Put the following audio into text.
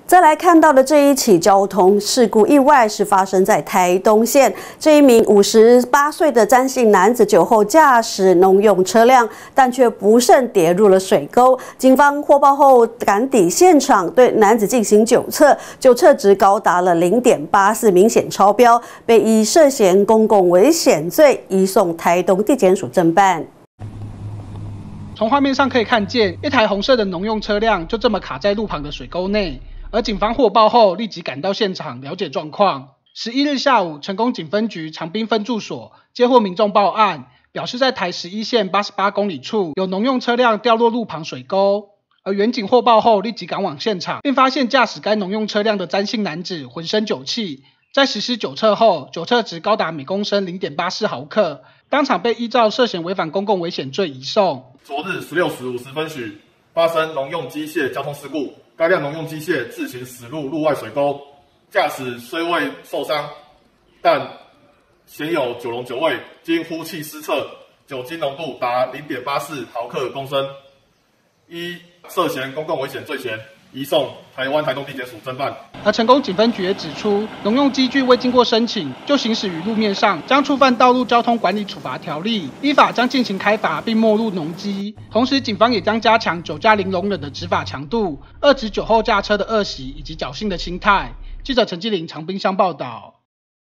再来看到的这一起交通事故意外是发生在台东县，这一名58岁的詹姓男子酒后驾驶农用车辆，但却不慎跌入了水沟。警方获报后赶抵现场，对男子进行酒测，酒测值高达了0.84，明显超标，被以涉嫌公共危险罪移送台东地检署侦办。 从画面上可以看见，一台红色的农用车辆就这么卡在路旁的水沟内。而警方获报后，立即赶到现场了解状况。11日下午，成功警分局长滨分驻所接获民众报案，表示在台11线88公里处有农用车辆掉落路旁水沟。而原警获报后，立即赶往现场，并发现驾驶该农用车辆的詹姓男子浑身酒气。 在实施酒测后，酒测值高达每公升0.84毫克，当场被依照涉嫌违反公共危险罪移送。 昨日16时50分许发生农用机械交通事故，该辆农用机械自行驶入路外水沟，驾驶虽未受伤，但鲜有酒龙酒味，经呼气施测，酒精浓度达0.84毫克公升，依涉嫌公共危险罪嫌。 移送台湾台东地检署侦办。 而成功警分局也指出，农用机具未经过申请就行驶于路面上，将触犯道路交通管理处罚条例，依法将进行开罚并没入农机。同时，警方也将加强酒驾零容忍的执法强度，遏止酒后驾车的恶习以及侥幸的心态。记者陈继麟长滨乡报道。